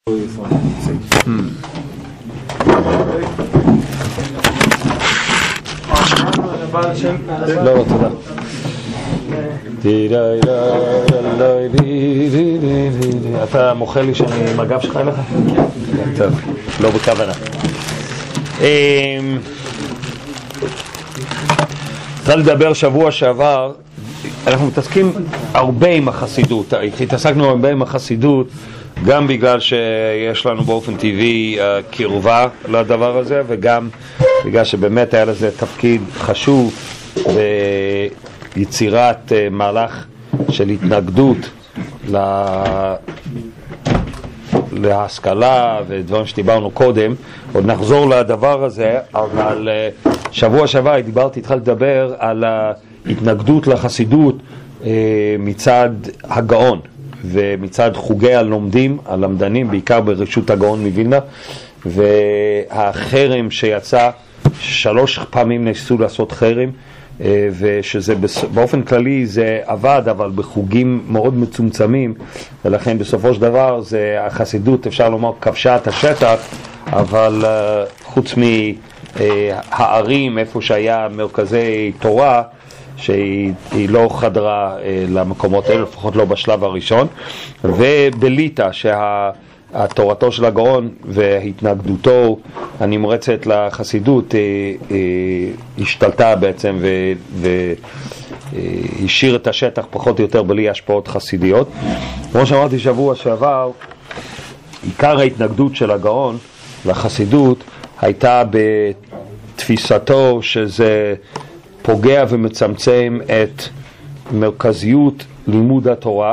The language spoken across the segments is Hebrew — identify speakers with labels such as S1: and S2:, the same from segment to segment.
S1: לא, תודה. אתה מוחה לי שאני עם הגב שלך אליך? טוב, לא בכוונה. התחלתי לדבר שבוע שעבר, אנחנו מתעסקים הרבה עם החסידות, התעסקנו הרבה עם החסידות גם בגלל שיש לנו באופן טבעי קרבה לדבר הזה, וגם בגלל שבאמת היה לזה תפקיד חשוב ביצירת מהלך של התנגדות להשכלה ודברים שדיברנו קודם. עוד נחזור לדבר הזה, אבל שבוע שעבר התחלתי לדבר על ההתנגדות לחסידות מצד הגאון ומצד חוגי הלומדים, הלמדנים, בעיקר ברשות הגאון מווילנה, והחרם שיצא, 3 פעמים ניסו לעשות חרם, ושזה באופן כללי זה עבד, אבל בחוגים מאוד מצומצמים, ולכן בסופו של דבר זה החסידות, אפשר לומר, כבשה את השטח, אבל חוץ מהערים, איפה שהיה מרכזי תורה, שהיא לא חדרה למקומות האלה, לפחות לא בשלב הראשון, ובליטה שהתורתו של הגאון והתנגדותו הנמרצת לחסידות השתלטה בעצם והשאיר את השטח פחות או יותר בלי השפעות חסידיות. כמו שאמרתי שבוע שעבר, עיקר ההתנגדות של הגאון לחסידות הייתה בתפיסתו שזה פוגע ומצמצם את מרכזיות לימוד התורה,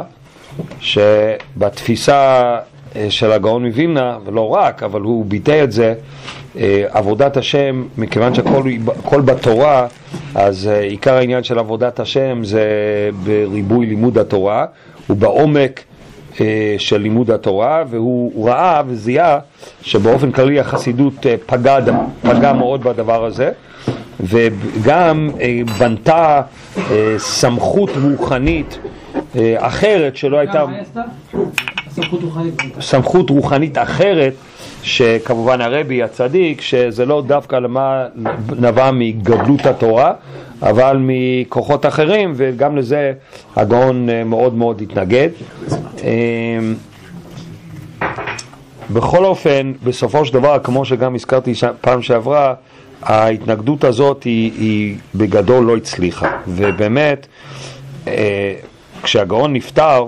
S1: שבתפיסה של הגאון מווילנה, ולא רק, אבל הוא ביטא את זה, עבודת השם, מכיוון שהכל בתורה, אז עיקר העניין של עבודת השם זה בריבוי לימוד התורה, ובעומק של לימוד התורה, והוא ראה וזיהה שבאופן כללי החסידות פגע מאוד בדבר הזה, וגם בנתה סמכות רוחנית אחרת שלא הייתה, סמכות רוחנית אחרת, שכמובן הרבי הצדיק, שזה לא דווקא למה נבע מגדלות התורה, אבל מכוחות אחרים, וגם לזה הגאון מאוד מאוד התנגד. בכל אופן, בסופו של דבר, כמו שגם הזכרתי פעם שעברה, ההתנגדות הזאת היא בגדול לא הצליחה, ובאמת כשהגאון נפטר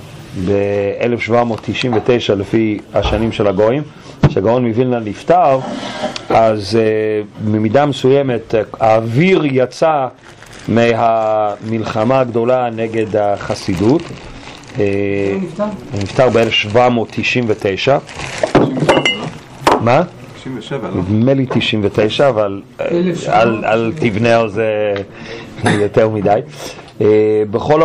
S1: ב-1799 לפי השנים של הגויים, כשהגאון מווילנה נפטר, אז במידה מסוימת האוויר יצא מהמלחמה הגדולה נגד החסידות. הוא נפטר ב-1799. מה? 97, לא? נדמה לי 99, אבל אל תבנה על זה יותר מדי. בכל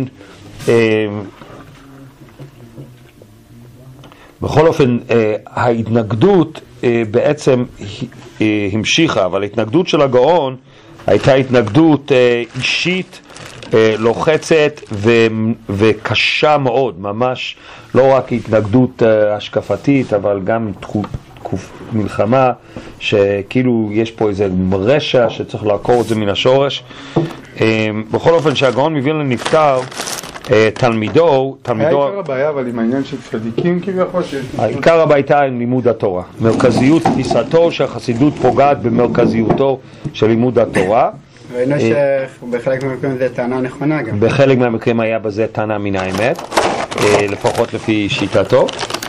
S1: אופן, ההתנגדות בעצם המשיכה, אבל ההתנגדות של הגאון הייתה התנגדות אישית, לוחצת וקשה מאוד, ממש לא רק התנגדות השקפתית, אבל גם מלחמה שכאילו יש פה איזה רשע שצריך לעקור את זה מן השורש. בכל אופן, שהגאון מווילנה נפטר, תלמידו... היה
S2: עיקר הבעיה, אבל עם העניין של צדיקים כביכול?
S1: העיקר הבעיה הייתה עם לימוד התורה. מרכזיות תפיסתו שהחסידות פוגעת במרכזיותו של לימוד התורה.
S2: ראינו שבחלק מהמקרים זה טענה נכונה גם.
S1: בחלק מהמקרים היה בזה טענה מן האמת, לפחות לפי שיטתו.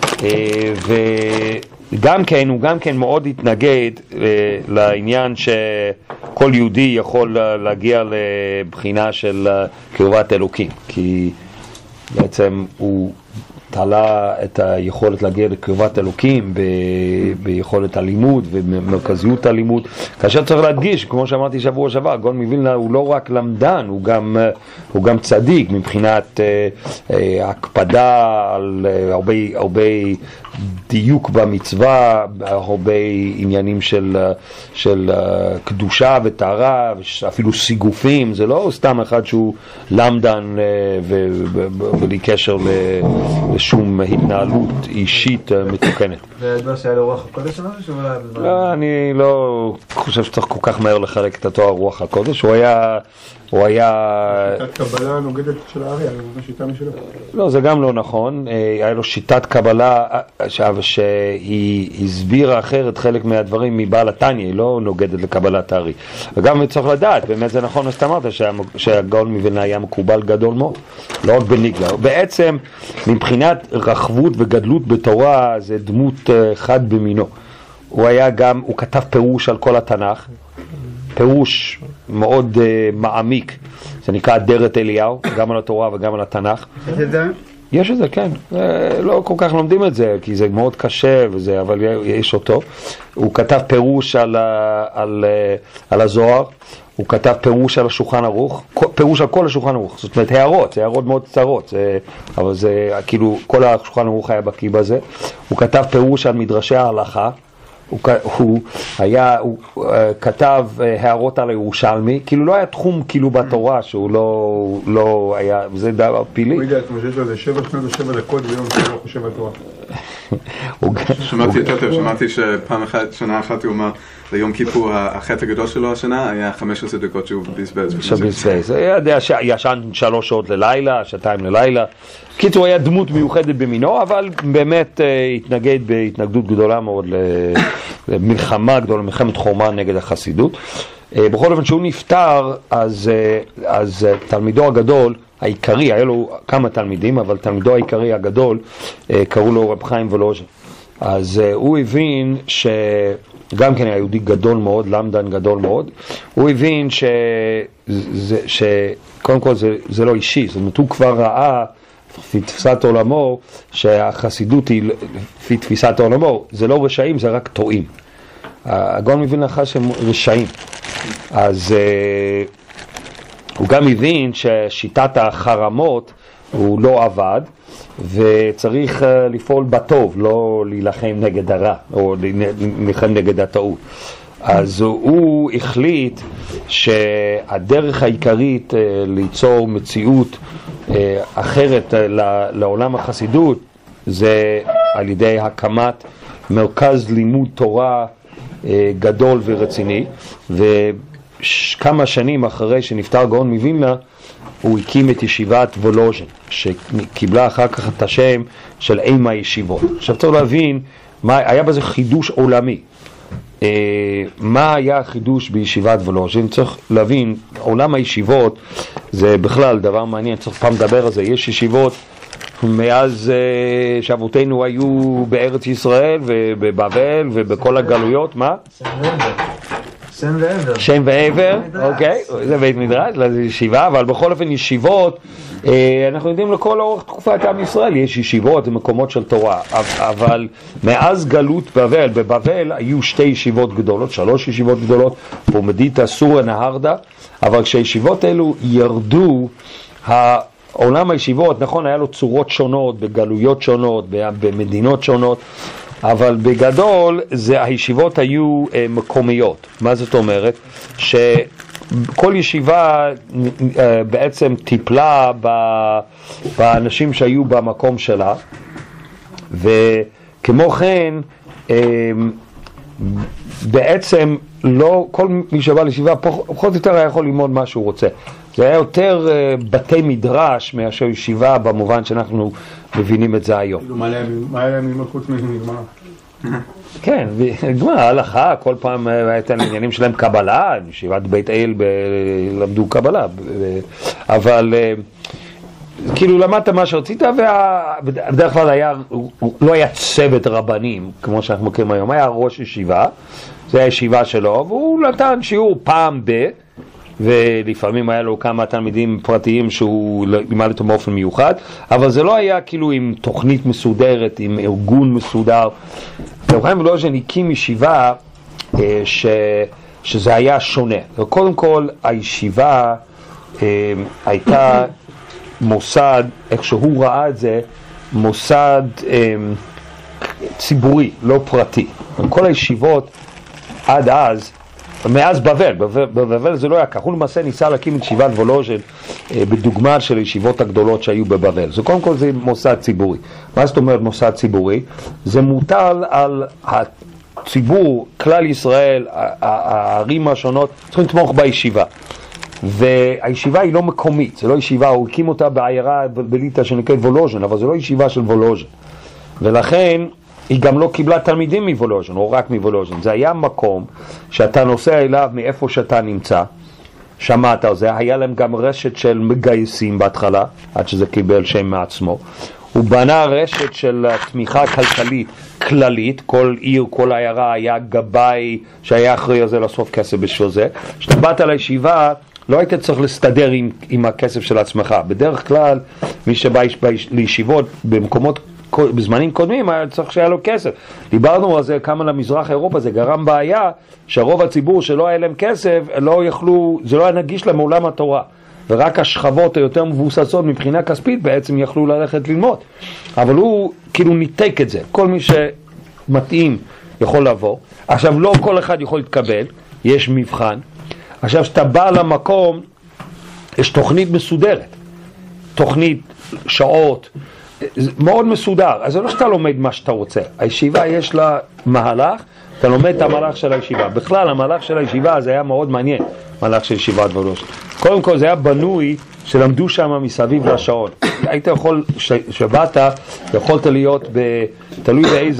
S1: וגם כן, הוא גם כן מאוד התנגד לעניין שכל יהודי יכול להגיע לבחינה של קרבת אלוקים, כי בעצם הוא תלה את היכולת להגיע לקרבת אלוקים ביכולת הלימוד ובמרכזיות הלימוד, כאשר צריך להדגיש, כמו שאמרתי שבוע שעבר, הגאון מווילנה הוא לא רק למדן, הוא גם צדיק מבחינת הקפדה על הרבה דיוק במצווה, הרבה עניינים של קדושה וטהרה, אפילו סיגופים. זה לא סתם אחד שהוא למדן בלי קשר ושום התנהלות אישית מתוקנת.
S3: וידוע שהיה לו רוח הקודש משהו?
S1: אני לא חושב שצריך כל כך מהר לחלק את התואר רוח הקודש. הוא היה...
S4: שיטת קבלה נוגדת של הארי, היה לו שיטה משלו.
S1: לא, זה גם לא נכון. היה לו שיטת קבלה שהיא הסבירה אחרת חלק מהדברים מבעל התניא, היא לא נוגדת לקבלת הארי. וגם צריך לדעת, באמת זה נכון, אז אמרת שהגאון מווילנה היה מקובל גדול מאוד, לא רק בניגלה. בעצם מבחינת רחבות וגדלות בתורה זה דמות חד במינו. הוא כתב פירוש על כל התנ"ך, פירוש מאוד מעמיק, זה נקרא אדרת אליהו, גם על התורה וגם על התנ"ך. יש את זה, כן. לא כל כך לומדים את זה, כי זה מאוד קשה וזה, אבל יש אותו. הוא כתב פירוש על הזוהר, הוא כתב פירוש על השולחן ערוך, פירוש על כל השולחן ערוך, זאת אומרת הערות, הערות מאוד קצרות, אבל זה כאילו כל השולחן ערוך היה בקיא בזה. הוא כתב פירוש על מדרשי ההלכה, הוא כתב הערות על הירושלמי, כאילו לא היה תחום כאילו בתורה שהוא לא היה, זה דבר פילי.
S4: הוא יודע, כמו שיש לו איזה 7 שנות ו7 דקות ביום שהוא חושב על תורה.
S5: שמעתי יותר טוב, שמעתי שפעם אחת, שנה אחת הוא אמר, ליום כיפור החטא הגדול שלו השנה היה 15 דקות שהוא בזבז.
S1: ישן 3 שעות ללילה, 2 ללילה. קיצור, היה דמות מיוחדת במינו, אבל באמת התנגד בהתנגדות גדולה מאוד למלחמה גדולה, מלחמת חורמה נגד החסידות. בכל אופן, שהוא נפטר, אז תלמידו הגדול, העיקרי, היה לו כמה תלמידים, אבל תלמידו העיקרי הגדול, קראו לו רב חיים וולוז'ין. אז הוא הבין שגם כן היה יהודי גדול מאוד, למדן גדול מאוד, הוא הבין שקודם כל זה לא אישי, זאת אומרת הוא כבר ראה לפי תפיסת עולמו שהחסידות היא לפי תפיסת עולמו, זה לא רשעים, זה רק טועים. הגאון מווילנה חש שהם רשעים. אז הוא גם הבין ששיטת החרמות הוא לא עבד, וצריך לפעול בטוב, לא להילחם נגד הרע, או להילחם נגד הטעות. אז הוא החליט שהדרך העיקרית ליצור מציאות אחרת לעולם החסידות, זה על ידי הקמת מרכז לימוד תורה גדול ורציני, וכמה שנים אחרי שנפטר גאון מווילנה, הוא הקים את ישיבת וולוז'ין, שקיבלה אחר כך את השם של אם הישיבות. עכשיו צריך להבין, היה בזה חידוש עולמי. מה היה החידוש בישיבת וולוז'ין? צריך להבין, עולם הישיבות זה בכלל דבר מעניין, צריך פעם לדבר על זה. יש ישיבות מאז שאבותינו היו בארץ ישראל ובבבל ובכל הגלויות, מה? שם ועבר, אוקיי, זה בית מדרש, זה ישיבה, אבל בכל אופן ישיבות, אנחנו יודעים לכל אורך תקופת עם ישראל, יש ישיבות, זה מקומות של תורה, אבל מאז גלות בבל, בבבל היו 2 ישיבות גדולות, 3 ישיבות גדולות, פומדיטה, סורה, נהרדה, אבל כשהישיבות האלו ירדו, עולם הישיבות, נכון, היה לו צורות שונות, בגלויות שונות, במדינות שונות, אבל בגדול הישיבות היו מקומיות. מה זאת אומרת? שכל ישיבה בעצם טיפלה באנשים שהיו במקום שלה, וכמו כן בעצם לא, כל מי שבא לישיבה פחות או יותר היה יכול ללמוד מה שהוא רוצה. זה היה יותר בתי מדרש מאשר ישיבה במובן שאנחנו מבינים את זה היום.
S4: מה היה להם ללמוד חוץ מגמרא?
S1: כן, גמרא, הלכה, כל פעם הייתה עניינים שלהם קבלה, ישיבת בית אל למדו קבלה, אבל כאילו למדת מה שרצית, ובדרך כלל לא היה צוות רבנים כמו שאנחנו מכירים היום, היה ראש ישיבה, זה הישיבה שלו, והוא נתן שיעור פעם ולפעמים היה לו כמה תלמידים פרטיים שהוא לימד אותו באופן מיוחד, אבל זה לא היה כאילו עם תוכנית מסודרת, עם ארגון מסודר. רב חיים וולוז'ין הקים ישיבה שזה היה שונה. קודם כל הישיבה הייתה מוסד, איך שהוא ראה את זה, מוסד ציבורי, לא פרטי. כל הישיבות עד אז מאז בבל, בבל זה לא היה כך, הוא למעשה ניסה להקים את ישיבת וולוז'ין בדוגמה של הישיבות הגדולות שהיו בבבל. זה קודם כל זה מוסד ציבורי. מה זאת אומרת מוסד ציבורי? זה מוטל על הציבור, כלל ישראל, הערים השונות, צריכים לתמוך בישיבה. והישיבה היא לא מקומית, זה לא ישיבה, הוא הקים אותה בעיירה בליטה שנקראת וולוז'ין, אבל זה לא ישיבה של וולוז'ין. ולכן היא גם לא קיבלה תלמידים מוולוז'ין, או רק מוולוז'ין. זה היה מקום שאתה נוסע אליו מאיפה שאתה נמצא, שמעת על זה, היה להם גם רשת של מגייסים בהתחלה, עד שזה קיבל שם מעצמו. הוא בנה רשת של תמיכה כלכלית כללית, כל עיר, כל עיירה היה גבאי שהיה אחראי על זה לאסוף כסף בשביל זה. כשאתה באת לישיבה, לא היית צריך להסתדר עם הכסף של עצמך. בדרך כלל, מי שבא לישיבות במקומות בזמנים קודמים היה צריך שהיה לו כסף. דיברנו על זה כמה למזרח אירופה, זה גרם בעיה שרוב הציבור שלא היה להם כסף, לא יכלו, זה לא היה נגיש להם מעולם התורה. ורק השכבות היותר מבוססות מבחינה כספית בעצם יכלו ללכת ללמוד. אבל הוא כאילו ניתק את זה. כל מי שמתאים יכול לבוא. עכשיו לא כל אחד יכול להתקבל, יש מבחן. עכשיו שאתה בא למקום, יש תוכנית מסודרת. תוכנית, שעות, מאוד מסודר. אז זה לא שאתה לומד מה שאתה רוצה. הישיבה יש לה מהלך, אתה לומד את המהלך של הישיבה. בכלל, המהלך של הישיבה זה היה מאוד מעניין, מהלך של ישיבת וולוז'ין. קודם כל, זה היה בנוי שלמדו שם מסביב לשעון. היית יכול, שבאת, יכולת להיות תלוי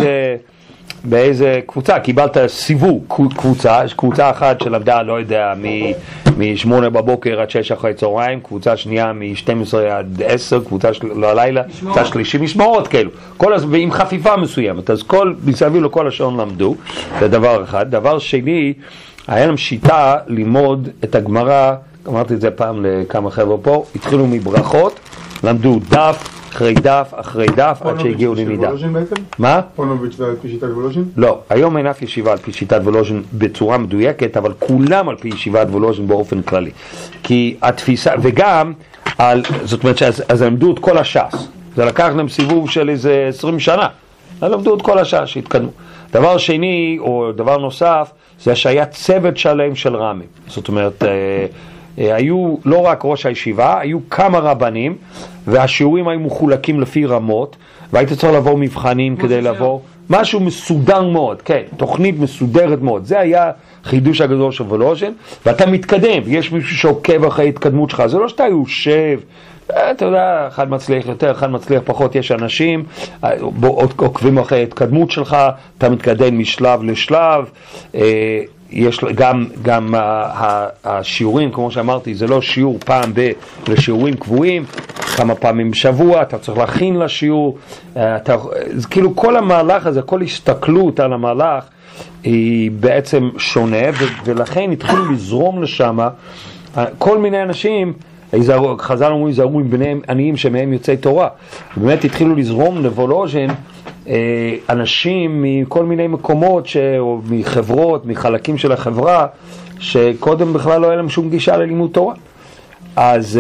S1: באיזה קבוצה, קיבלת סיבוב קבוצה, יש קבוצה אחת שלמדה, לא יודע, מ-8 בבוקר עד 6 אחרי צהריים, קבוצה שנייה מ-12 עד 10, קבוצה ללילה, קבוצה שלישי, משמרות כאלו, ועם חפיפה מסוימת, אז מסביב לכל השעון למדו, זה דבר אחד. דבר שני, היה להם שיטה ללמוד את הגמרא, אמרתי את זה פעם לכמה חבר'ה פה, התחילו מברכות, למדו דף אחרי דף אחרי דף עד שהגיעו למידה. מה?
S4: פונוביץ' זה על פי שיטת וולוז'ין?
S1: לא, היום אין אף ישיבה על פי שיטת וולוז'ין בצורה מדויקת, אבל כולם על פי ישיבת וולוז'ין באופן כללי. כי התפיסה, וגם, זאת אומרת אז למדו את כל הש"ס. זה לקח להם סיבוב של איזה 20 שנה. למדו את כל הש"ס שהתקדמו. דבר שני, או דבר נוסף, זה שהיה צוות שלם של רמים. זאת אומרת, היו לא רק ראש הישיבה, היו כמה רבנים, והשיעורים היו מחולקים לפי רמות, והיית צריך לעבור מבחנים כדי לעבור, משהו מסודר מאוד, כן, תוכנית מסודרת מאוד. זה היה חידוש הגדול של וולוז'ין, ואתה מתקדם, יש מישהו שעוקב אחרי התקדמות שלך, זה לא שאתה יושב, אתה יודע, אחד מצליח יותר, אחד מצליח פחות, יש אנשים, עוקבים אחרי התקדמות שלך, אתה מתקדם משלב לשלב, יש גם השיעורים, כמו שאמרתי, זה לא שיעור פעם לשיעורים קבועים, כמה פעמים בשבוע, אתה צריך להכין לשיעור, כאילו כל המהלך הזה, כל הסתכלות על המהלך היא בעצם שונה, ולכן התחילו לזרום לשם כל מיני אנשים, חז"ל אומרים, יזהרו עם בני עניים שמהם יוצאי תורה. באמת התחילו לזרום לוולוז'ין אנשים מכל מיני מקומות, או מחברות, מחלקים של החברה, שקודם בכלל לא היה להם שום גישה ללימוד תורה. אז,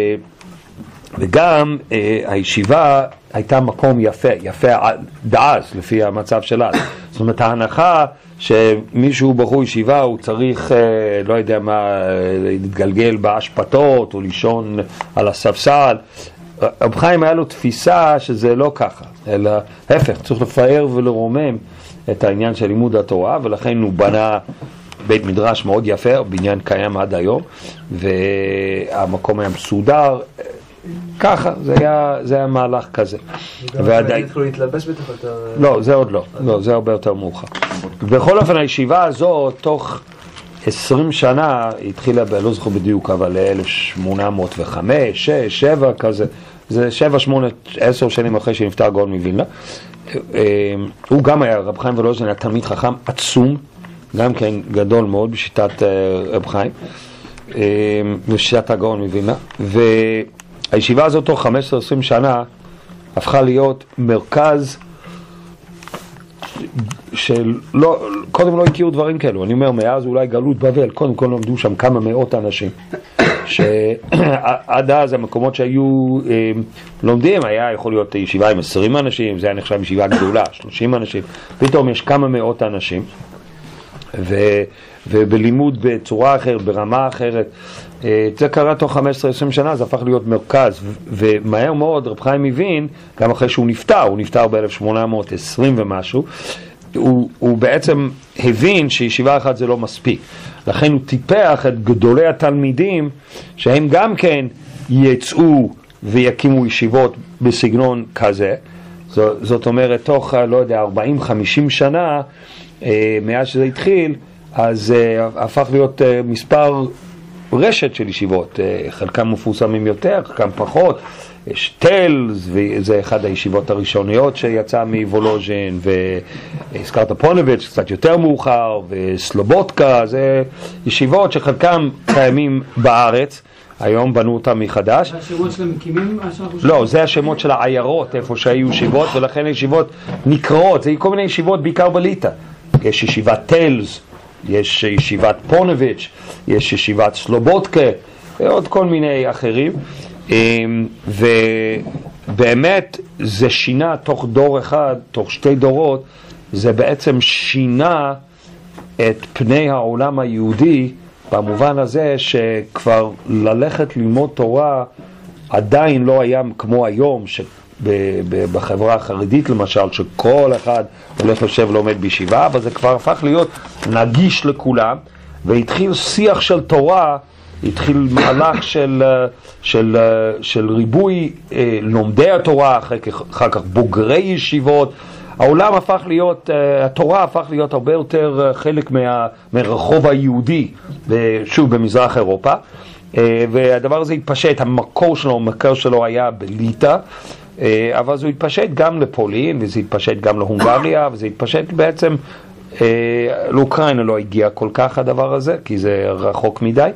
S1: וגם הישיבה הייתה מקום יפה דאז, לפי המצב שלה. זאת אומרת, ההנחה שמישהו בחור ישיבה הוא צריך, לא יודע מה, להתגלגל באשפתות או לישון על הספסל. רב חיים היה לו תפיסה שזה לא ככה, אלא ההפך, צריך לפאר ולרומם את העניין של לימוד התורה, ולכן הוא בנה בית מדרש מאוד יפה, בניין קיים עד היום, והמקום היה מסודר, ככה, זה היה מהלך כזה.
S3: ועדיין התחילו להתלבש בתוך יותר...
S1: לא, זה עוד לא, זה הרבה יותר מאוחר. בכל אופן, הישיבה הזאת, תוך 20 שנה, התחילה, לא זוכר בדיוק, אבל 1805, 6, 7 כזה, זה 7, 8, 10 שנים אחרי שנפטר גאון מווילנה. הוא גם היה, רב חיים וולוז'ין היה תלמיד חכם עצום, גם כן גדול מאוד בשיטת רב חיים, בשיטת הגאון מווילנה, והישיבה הזאת תוך 15-20 שנה הפכה להיות מרכז קודם לא הכירו דברים כאלו. אני אומר, מאז אולי גלות בבל, קודם כל למדו שם כמה מאות אנשים, שעד אז המקומות שהיו לומדים, היה יכול להיות ישיבה עם 20 אנשים, זה היה נחשב ישיבה גדולה, 30 אנשים, פתאום יש כמה מאות אנשים, ובלימוד בצורה אחרת, ברמה אחרת. זה קרה תוך 15-20 שנה, זה הפך להיות מרכז, ומהר מאוד רב חיים הבין, גם אחרי שהוא נפטר ב-1820 ומשהו, הוא בעצם הבין שישיבה אחת זה לא מספיק. לכן הוא טיפח את גדולי התלמידים, שהם גם כן יצאו ויקימו ישיבות בסגנון כזה. זאת אומרת, תוך, לא יודע, 40-50 שנה, מאז שזה התחיל, אז הפך להיות מספר רשת של ישיבות, חלקם מפורסמים יותר, חלקם פחות. יש טלס, וזה אחד הישיבות הראשוניות שיצא מוולוז'ין, והזכרת פונביץ' קצת יותר מאוחר, וסלובודקה, זה ישיבות שחלקם קיימים בארץ, היום בנו אותם מחדש.
S6: זה השמות של המקימים?
S1: לא, זה השמות של העיירות, איפה שהיו ישיבות, ולכן ישיבות נקראות, זה כל מיני ישיבות בעיקר בליטא. יש ישיבת טלס, יש ישיבת פונביץ', יש ישיבת סלובודקה, ועוד כל מיני אחרים. ובאמת זה שינה תוך דור אחד, תוך 2 דורות, זה בעצם שינה את פני העולם היהודי, במובן הזה שכבר ללכת ללמוד תורה עדיין לא היה כמו היום, בחברה החרדית למשל, שכל אחד הולך יושב ולומד בישיבה, אבל זה כבר הפך להיות נגיש לכולם, והתחיל שיח של תורה, התחיל מהלך של ריבוי לומדי התורה, אחר כך בוגרי ישיבות. העולם הפך להיות, התורה הפך להיות הרבה יותר חלק מהרחוב היהודי, שוב במזרח אירופה, והדבר הזה התפשט, המקור שלו היה בליטא, אבל זה התפשט גם לפולין, וזה התפשט גם להונגריה, וזה התפשט בעצם, לאוקראינה לא הגיע כל כך הדבר הזה, כי זה רחוק מדי,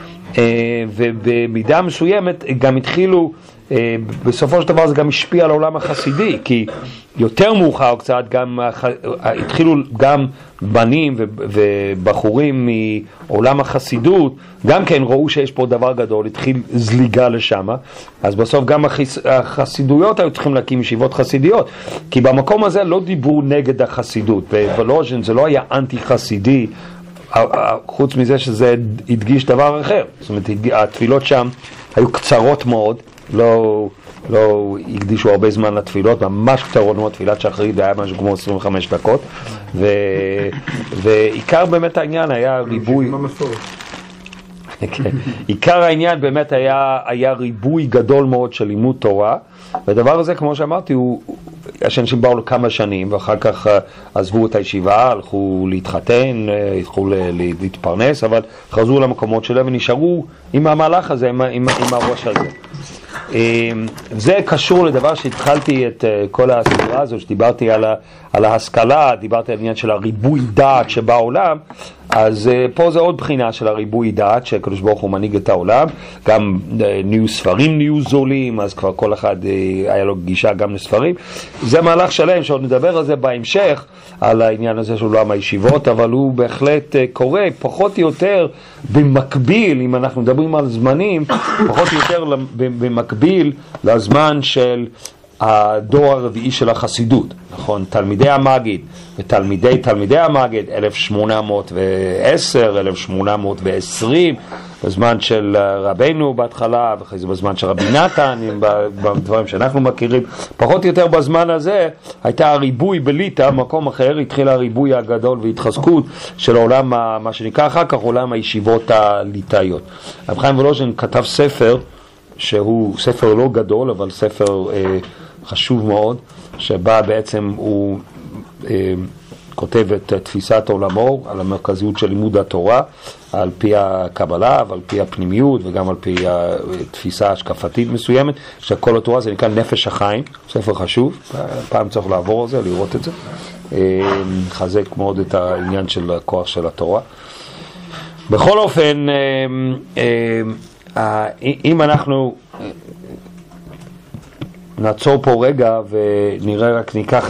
S1: ובמידה מסוימת גם התחילו, בסופו של דבר זה גם השפיע על העולם החסידי, כי יותר מאוחר קצת גם התחילו גם בנים ובחורים מעולם החסידות, גם כן ראו שיש פה דבר גדול, התחיל זליגה לשם, אז בסוף גם החסידויות היו צריכים להקים ישיבות חסידיות, כי במקום הזה לא דיברו נגד החסידות, בוולוז'ין זה לא היה אנטי חסידי, חוץ מזה שזה הדגיש דבר אחר. זאת אומרת, התפילות שם היו קצרות מאוד, לא הקדישו הרבה זמן לתפילות, ממש קצרות מאוד, תפילת שחרית היה משהו כמו 25 דקות, ועיקר באמת העניין היה ריבוי, עיקר העניין באמת היה ריבוי גדול מאוד של לימוד תורה, והדבר הזה, כמו שאמרתי, אנשים באו לכמה שנים, ואחר כך עזבו את הישיבה, הלכו להתחתן, הלכו להתפרנס, אבל חזרו למקומות שלהם ונשארו עם המהלך הזה, עם הראש הזה. זה קשור לדבר שהתחלתי את כל הסדרה הזו, שדיברתי על ההשכלה, דיברתי על עניין של הריבוי דעת שבעולם, אז פה זה עוד בחינה של הריבוי דעת, שהקדוש ברוך הוא מנהיג את העולם, גם נהיו ספרים נהיו זולים, אז כבר כל אחד היה לו גישה גם לספרים. זה מהלך שלם שעוד נדבר על זה בהמשך, על העניין הזה של עולם הישיבות, אבל הוא בהחלט קורה פחות או יותר במקביל, אם אנחנו מדברים על זמנים, פחות או יותר במקביל לזמן של הדור הרביעי של החסידות, נכון? תלמידי המגיד ותלמידי המגיד, 1810, 1820, בזמן של רבינו בהתחלה, ואחרי זה בזמן של רבי נתן, בדברים שאנחנו מכירים, פחות או יותר בזמן הזה הייתה הריבוי בליטא, מקום אחר, התחיל הריבוי הגדול והתחזקות של העולם, מה שנקרא אחר כך עולם הישיבות הליטאיות. רב חיים וולוז'ין כתב ספר, שהוא ספר לא גדול, אבל ספר חשוב מאוד, שבה בעצם הוא כותב את תפיסת עולמו על המרכזיות של לימוד התורה, על פי הקבלה ועל פי הפנימיות וגם על פי תפיסה השקפתית מסוימת, שכל התורה זה נקרא נפש החיים, ספר חשוב, פעם צריך לעבור על זה, לראות את זה, חזק מאוד את העניין של הכוח של התורה. בכל אופן, אם אנחנו נעצור פה רגע ונראה, רק ניקח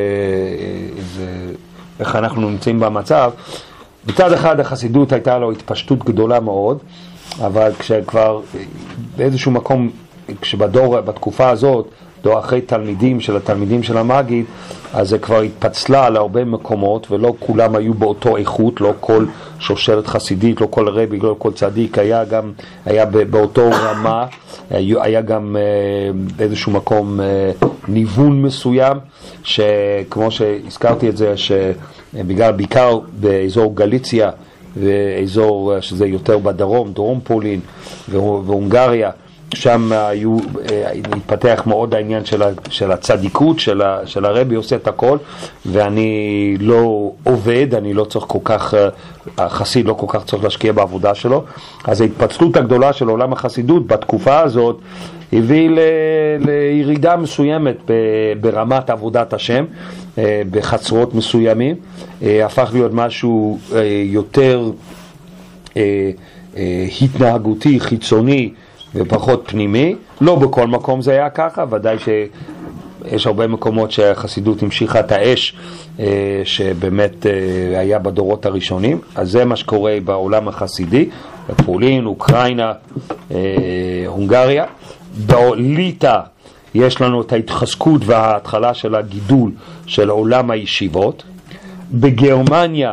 S1: איך אנחנו נמצאים במצב. בצד אחד החסידות הייתה לו התפשטות גדולה מאוד, אבל כשכבר באיזשהו מקום, בתקופה הזאת, אחרי תלמידים של המגיד, אז זה כבר התפצלה להרבה מקומות, ולא כולם היו באותו איכות, לא כל שושלת חסידית, לא כל רבי, לא כל צדיק, היה באותו רמה, היה גם באיזשהו מקום ניוון מסוים, שכמו שהזכרתי את זה, שבגלל בעיקר באזור גליציה, ואזור שזה יותר בדרום, דרום פולין והונגריה, שם התפתח מאוד העניין של הצדיקות, של הרבי עושה את הכל, ואני לא עובד, אני לא צריך כל כך, החסיד לא כל כך צריך להשקיע בעבודה שלו. אז ההתפצלות הגדולה של עולם החסידות בתקופה הזאת הביא לירידה מסוימת ברמת עבודת השם, בחצרות מסוימים, הפך להיות משהו יותר התנהגותי, חיצוני, ופחות פנימי. לא בכל מקום זה היה ככה, ודאי שיש הרבה מקומות שהחסידות המשיכה את האש שבאמת היה בדורות הראשונים. אז זה מה שקורה בעולם החסידי, בפולין, אוקראינה, הונגריה. בליטא יש לנו את ההתחזקות וההתחלה של הגידול של עולם הישיבות. בגרמניה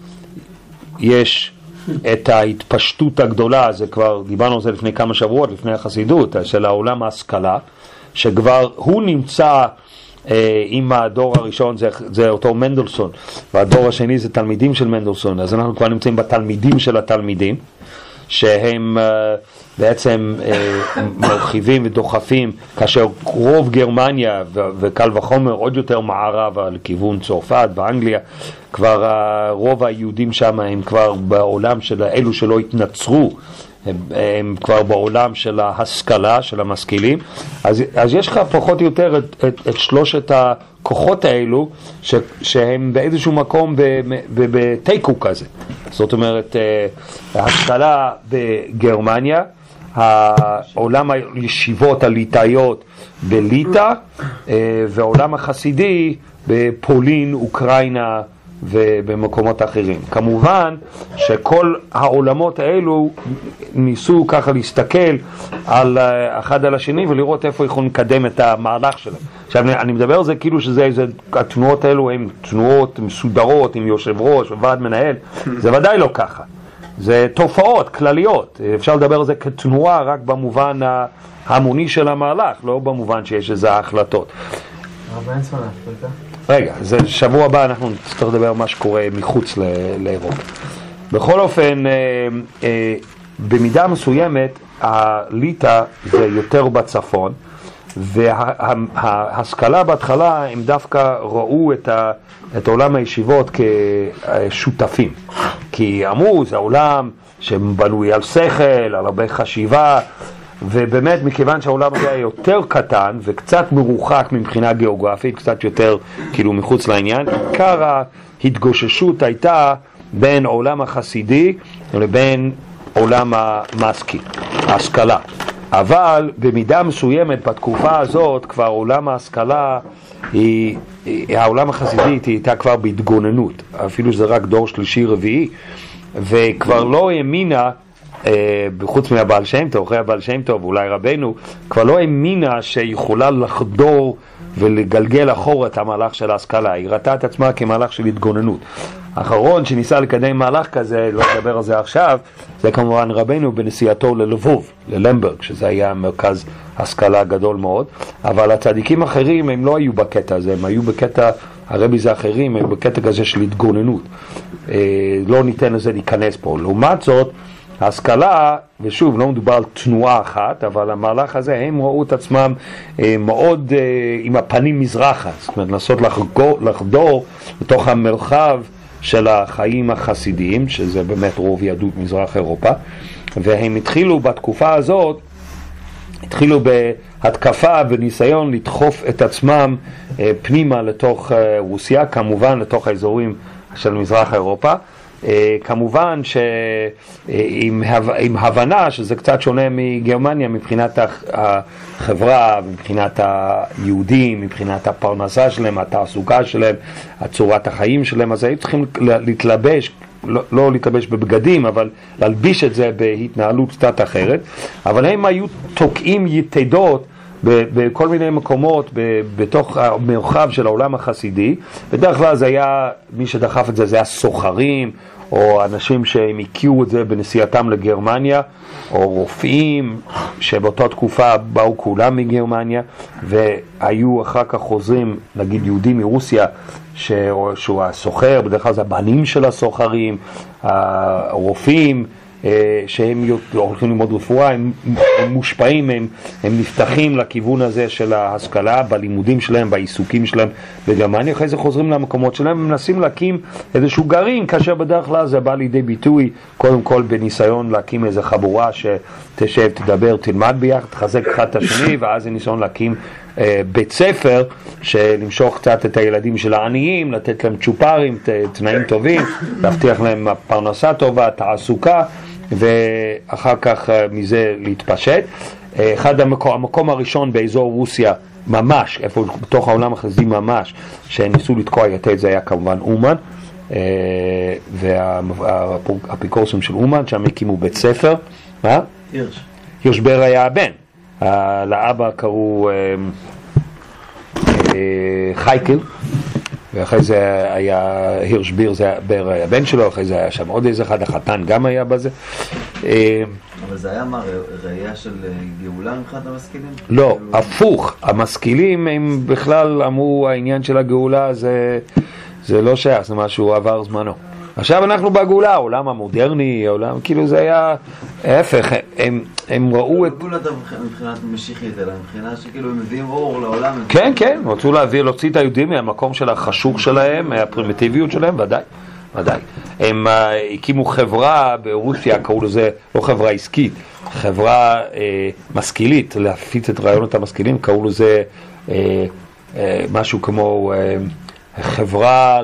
S1: יש את ההתפשטות הגדולה, זה כבר דיברנו על זה לפני כמה שבועות, לפני החסידות, של העולם ההשכלה, שכבר הוא נמצא עם הדור הראשון, זה אותו מנדלסון, והדור השני זה תלמידים של מנדלסון, אז אנחנו כבר נמצאים בתלמידים של התלמידים, שהם בעצם מרחיבים ודוחפים, כאשר רוב גרמניה וקל וחומר עוד יותר מערבה לכיוון צרפת באנגליה, כבר רוב היהודים שם הם כבר בעולם של אלו שלא התנצרו, הם כבר בעולם של ההשכלה, של המשכילים. אז יש לך פחות או יותר את שלושת הכוחות האלו שהם באיזשהו מקום בתיקו כזה. זאת אומרת, ההשכלה בגרמניה, העולם הישיבות הליטאיות בליטא, והעולם החסידי בפולין, אוקראינה ובמקומות אחרים. כמובן שכל העולמות האלו ניסו ככה להסתכל על אחד על השני ולראות איפה יכולים לקדם את המהלך שלהם. עכשיו אני מדבר על זה כאילו התנועות האלו הן תנועות מסודרות עם יושב ראש וועד מנהל, זה ודאי לא ככה. זה תופעות כלליות, אפשר לדבר על זה כתנועה רק במובן ההמוני של המהלך, לא במובן שיש איזה החלטות. רגע, זה שבוע הבא אנחנו נצטרך לדבר על מה שקורה מחוץ לאירופה. בכל אופן, במידה מסוימת, הליטא זה יותר בצפון, וההשכלה בהתחלה הם דווקא ראו את עולם הישיבות כשותפים. כי אמרו, זה עולם שבנוי על שכל, על הרבה חשיבה, ובאמת מכיוון שהעולם הזה היה יותר קטן וקצת מרוחק מבחינה גיאוגרפית, קצת יותר כאילו מחוץ לעניין, עיקר ההתגוששות הייתה בין עולם החסידי לבין עולם המשכיל, ההשכלה. אבל במידה מסוימת בתקופה הזאת כבר עולם ההשכלה, העולם החסידית הייתה כבר בהתגוננות, אפילו שזה רק דור שלישי רביעי, וכבר לא האמינה, בחוץ מהבעל שם טוב, אחרי הבעל שם טוב, אולי רבנו, כבר לא האמינה שיכולה לחדור ולגלגל אחור את המהלך של ההשכלה. היא ראתה את עצמה כמהלך של התגוננות. האחרון שניסה לקדם מהלך כזה, לא לדבר על זה עכשיו, זה כמובן רבנו בנסיעתו ללבוב, ללמברג, שזה היה מרכז השכלה גדול מאוד, אבל הצדיקים האחרים הם לא היו בקטע הזה, הם היו בקטע, הרבי זה אחרים, הם בקטע כזה של התגוננות. לא ניתן לזה להיכנס פה. לעומת זאת, ההשכלה, ושוב, לא מדובר על תנועה אחת, אבל המהלך הזה, הם ראו את עצמם מאוד עם הפנים מזרחה, זאת אומרת, לנסות לחדור לתוך המרחב של החיים החסידיים, שזה באמת רוב יהדות מזרח אירופה, והם התחילו בתקופה הזאת, התחילו בהתקפה וניסיון לדחוף את עצמם פנימה לתוך רוסיה, כמובן לתוך האזורים של מזרח אירופה, כמובן שעם הבנה שזה קצת שונה מגרמניה מבחינת החברה, מבחינת היהודים, מבחינת הפרנסה שלהם, התעסוקה שלהם, הצורת החיים שלהם, אז היו צריכים להתלבש, לא להתלבש בבגדים, אבל להלביש את זה בהתנהלות קצת אחרת, אבל הם היו תוקעים יתדות בכל מיני מקומות בתוך המרחב של העולם החסידי. בדרך כלל זה היה, מי שדחף את זה היה סוחרים, או אנשים שהם הכירו את זה בנסיעתם לגרמניה, או רופאים שבאותה תקופה באו כולם מגרמניה, והיו אחר כך חוזרים, נגיד יהודים מרוסיה, שהוא הסוחר, בדרך כלל זה הבנים של הסוחרים, הרופאים, שהם הולכים ללמוד רפואה, הם מושפעים, הם נפתחים לכיוון הזה של ההשכלה, בלימודים שלהם, בעיסוקים שלהם בגרמניה, אחרי זה חוזרים למקומות שלהם, מנסים להקים איזשהו גרעין, כאשר בדרך כלל זה בא לידי ביטוי, קודם כל בניסיון להקים איזו חבורה שתשב, תדבר, תלמד ביחד, תחזק אחד את השני, ואז זה ניסיון להקים בית ספר, שלמשוך קצת את הילדים של העניים, לתת להם צ'ופרים, תנאים טובים, להבטיח להם פרנסה טובה, תעסוקה, ואחר כך מזה להתפשט. המקום הראשון באזור רוסיה, ממש, איפה בתוך העולם החסידי ממש, שניסו לתקוע יתד, זה היה כמובן אומן, והאפיקורסים של אומן, שם הקימו בית ספר. הירשבר היה הבן. לאבא קראו חייקל, ואחרי זה היה הירשביר, זה היה הבן שלו, אחרי זה היה שם עוד איזה אחד, החתן גם היה בזה.
S6: אבל זה היה מה, ראייה של גאולה מבחינת המשכילים?
S1: לא, הפוך, המשכילים הם בכלל אמרו העניין של הגאולה זה לא שייך, זה משהו עבר זמנו. עכשיו אנחנו בגאולה, העולם המודרני, העולם, כאילו זה היה ההפך, הם ראו את...
S6: לא גאולה מבחינת משיחית, אלא מבחינת שכאילו הם מביאים אור לעולם.
S1: כן, כן, רצו להוציא את היהודים מהמקום של החשוך שלהם, מהפרימיטיביות שלהם, ודאי, ודאי. הם הקימו חברה ברוסיה, קראו לזה, לא חברה עסקית, חברה משכילית, להפיץ את רעיונות המשכילים, קראו לזה משהו כמו חברה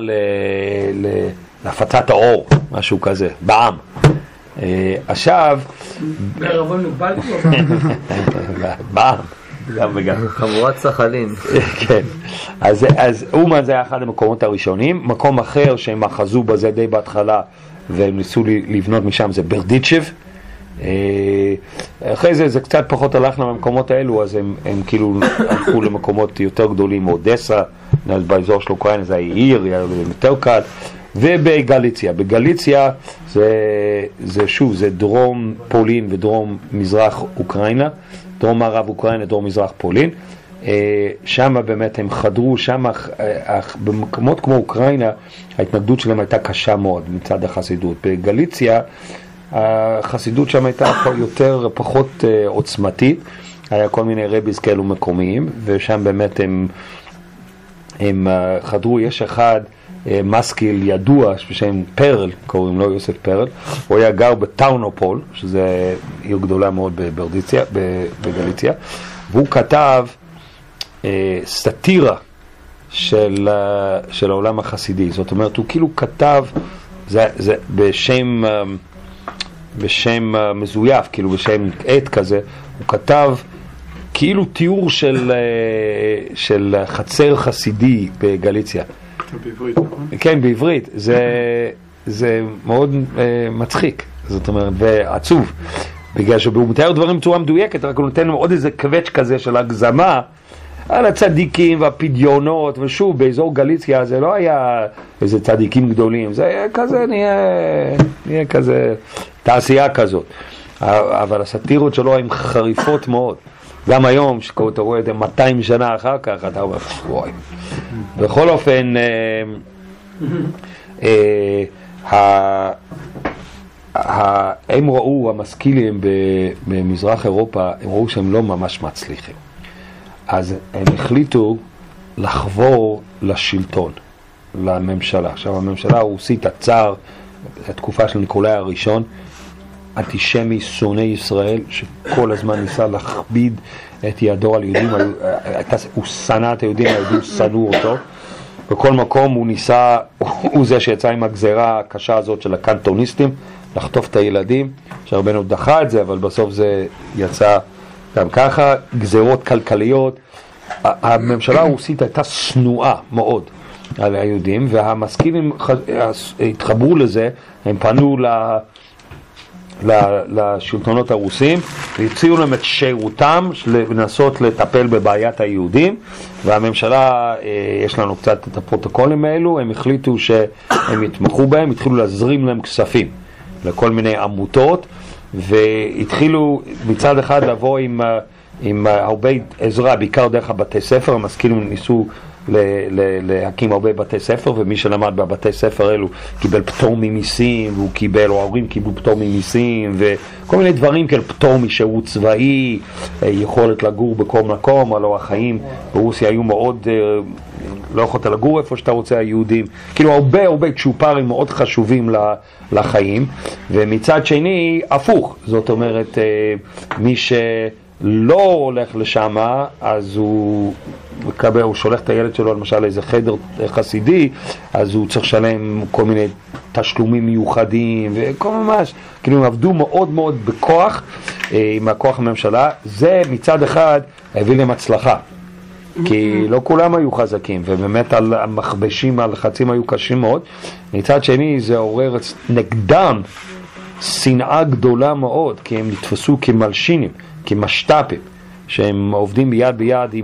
S1: להפצת האור, משהו כזה, בעם. עכשיו...
S3: בערבון מוגבל פה?
S1: בעם, גם וגם.
S3: חבורת סחלין.
S1: כן. אז אומן זה היה אחד המקומות הראשונים. מקום אחר שהם אחזו בזה די בהתחלה, והם ניסו לבנות משם, זה ברדיצ'ב. אחרי זה קצת פחות הלך למקומות האלו, אז הם כאילו הלכו למקומות יותר גדולים, אודסה, באזור של אוקראינה זה העיר, היה יותר קל. ובגליציה, בגליציה זה שוב, זה דרום פולין ודרום מזרח אוקראינה, דרום מערב אוקראינה, דרום מזרח פולין. שם באמת הם חדרו, שם במקומות כמו אוקראינה ההתנגדות שלהם הייתה קשה מאוד מצד החסידות. בגליציה החסידות שם הייתה פחות עוצמתית, היה כל מיני רביס כאלו מקומיים, ושם באמת הם חדרו. יש אחד משכיל ידוע בשם פרל, קוראים לו יוסף פרל, הוא היה גר בטאונופול, שזה עיר גדולה מאוד בגליציה, והוא כתב סאטירה של העולם החסידי. זאת אומרת, הוא כאילו כתב זה בשם מזויף, כאילו בשם עט כזה, הוא כתב כאילו תיאור של חצר חסידי בגליציה.
S5: בעברית, נכון?
S1: כן, בעברית. זה מאוד מצחיק, זאת אומרת, ועצוב, בגלל שהוא מתאר דברים בצורה מדויקת, רק הוא נותן לו עוד איזה קווץ' כזה של הגזמה על הצדיקים והפדיונות, ושוב, באזור גליציה זה לא היה איזה צדיקים גדולים, זה היה כזה, נהיה כזה תעשייה כזאת. אבל הסאטירות שלו הן חריפות מאוד. גם היום, שאתה רואה את זה 200 שנה אחר כך, אתה אומר, וואי. בכל אופן, הם ראו, המשכילים במזרח אירופה, הם ראו שהם לא ממש מצליחים. אז הם החליטו לחבור לשלטון, לממשלה. עכשיו, הממשלה הרוסית, הצאר, התקופה של ניקולאי הראשון, אנטישמי, שונא ישראל, שכל הזמן ניסה להכביד את ידו על יהודים, הוא שנא את היהודים, היהודים שנאו אותו. בכל מקום הוא ניסה, הוא זה שיצא עם הגזרה הקשה הזאת של הקנטוניסטים, לחטוף את הילדים, שהרבנו דחה את זה, אבל בסוף זה יצא גם ככה, גזרות כלכליות. הממשלה הרוסית הייתה שנואה מאוד על היהודים, והמשכילים התחברו לזה, הם פנו לשלטונות הרוסים, והציעו להם את שירותם לנסות לטפל בבעיית היהודים, והממשלה, יש לנו קצת את הפרוטוקולים האלו, הם החליטו שהם יתמכו בהם, התחילו להזרים להם כספים לכל מיני עמותות, והתחילו מצד אחד לבוא עם הרבה עזרה, בעיקר דרך הבתי ספר, המשכילים ניסו להקים הרבה בתי ספר, ומי שלמד בבתי ספר האלו קיבל פטור ממיסים, והוא קיבל, או ההורים קיבלו פטור ממיסים, וכל מיני דברים כאלה, פטור משירות צבאי, יכולת לגור בכל מקום, הלוא החיים ברוסיה היו מאוד, לא יכולת לגור איפה שאתה רוצה, היהודים, כאילו הרבה צ'ופרים מאוד חשובים לחיים, ומצד שני, הפוך, זאת אומרת, מי שלא הולך לשם, אז הוא מקבל, הוא שולח את הילד שלו למשל לאיזה חדר חסידי, אז הוא צריך לשלם כל מיני תשלומים מיוחדים, וכל ממש, כאילו הם עבדו מאוד מאוד בכוח, עם הכוח הממשלה. זה מצד אחד הביא להם הצלחה, כי לא כולם היו חזקים, ובאמת על המכבשים, הלחצים היו קשים מאוד. מצד שני זה עורר נגדם שנאה גדולה מאוד, כי הם נתפסו כמלשינים, כמשת"פים, שהם עובדים ביד ביד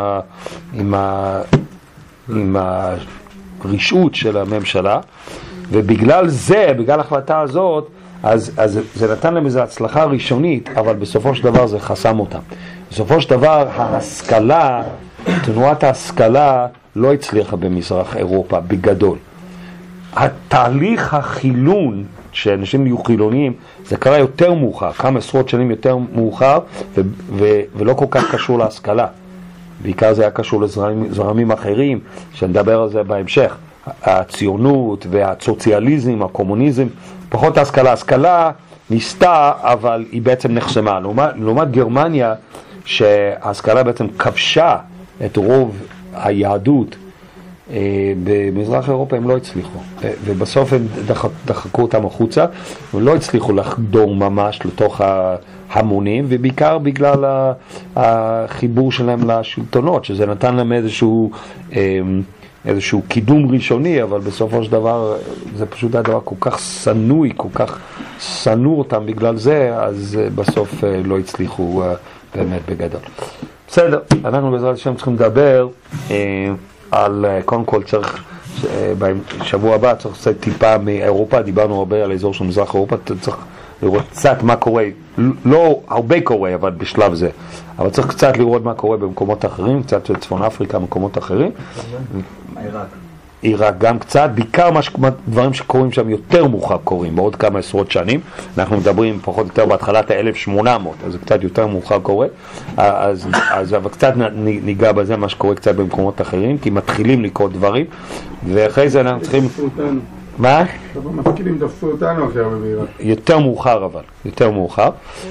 S1: עם הרשעות של הממשלה, ובגלל זה, בגלל ההחלטה הזאת, אז זה נתן להם איזו הצלחה ראשונית, אבל בסופו של דבר זה חסם אותם. בסופו של דבר ההשכלה, תנועת ההשכלה לא הצליחה במזרח אירופה בגדול. התהליך החילון שאנשים יהיו חילוניים, זה קרה יותר מאוחר, כמה עשרות שנים יותר מאוחר, ולא כל כך קשור להשכלה. בעיקר זה היה קשור לזרמים אחרים, שנדבר על זה בהמשך. הציונות והסוציאליזם, הקומוניזם, פחות ההשכלה. ההשכלה ניסתה, אבל היא בעצם נחסמה. לעומת גרמניה, שההשכלה בעצם כבשה את רוב היהדות, במזרח אירופה הם לא הצליחו, ובסוף הם דחקו אותם החוצה, ולא הצליחו לחדור ממש לתוך ההמונים, ובעיקר בגלל החיבור שלהם לשלטונות, שזה נתן להם איזשהו קידום ראשוני, אבל בסופו של דבר זה פשוט היה דבר כל כך סנוי, כל כך סנו אותם בגלל זה, אז בסוף לא הצליחו באמת בגדול. בסדר, אנחנו בעזרת השם צריכים לדבר על, קודם כל צריך, בשבוע הבא צריך לעשות טיפה מאירופה, דיברנו הרבה על האזור של מזרח אירופה, צריך לראות קצת מה קורה, לא הרבה קורה, אבל בשלב זה, אבל צריך קצת לראות מה קורה במקומות אחרים, קצת של צפון אפריקה, במקומות אחרים. עיראק גם קצת, בעיקר דברים שקורים שם יותר מאוחר קורים, בעוד כמה עשרות שנים, אנחנו מדברים פחות או יותר בהתחלת ה-1800, אז זה קצת יותר מאוחר קורה, אז אבל קצת ניגע בזה מה שקורה קצת במקומות אחרים, כי מתחילים לקרות דברים, ואחרי זה אנחנו צריכים... מה?
S4: מפקידים דפקו אותנו אחרי הרבה בעיראק.
S1: יותר מאוחר אבל, יותר מאוחר,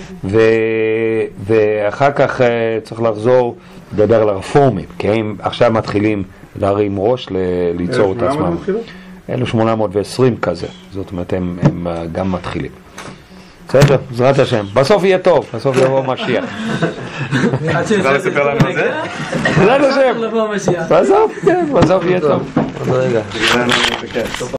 S1: ואחר כך צריך לחזור לדבר על הרפורמים, כי הם עכשיו מתחילים להרים ראש ליצור את עצמם. 1820 כזה, זאת אומרת הם גם מתחילים. בסדר, בעזרת השם. בסוף יהיה טוב, בסוף יבוא משיח.
S5: אפשר לספר לנו על זה?
S1: בעזרת השם. בסוף, כן, בסוף יהיה טוב.
S3: עוד רגע.